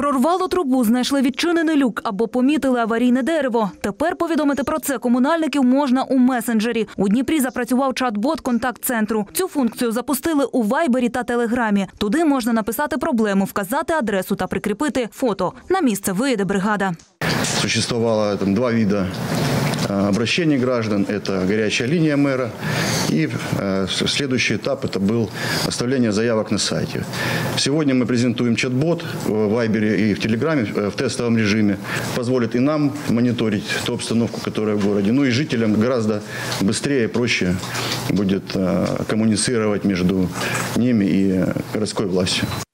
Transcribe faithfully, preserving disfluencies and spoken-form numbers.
Прорвало трубу, знайшли відчинений люк або помітили аварійне дерево. Тепер повідомити про це комунальників можна у месенджері. У Дніпрі запрацював чат-бот контакт-центру. Цю функцію запустили у Вайбері та Телеграмі. Туди можна написати проблему, вказати адресу та прикріпити фото. На місце виїде бригада. Существовало там два вида обращений граждан. Это горячая линия мэра. И э, следующий этап это был оставление заявок на сайте. Сегодня мы презентуем чат-бот в Вайбере и в Телеграме в тестовом режиме. Позволит и нам мониторить ту обстановку, которая в городе. Ну и жителям гораздо быстрее и проще будет э, коммуницировать между ними и городской властью.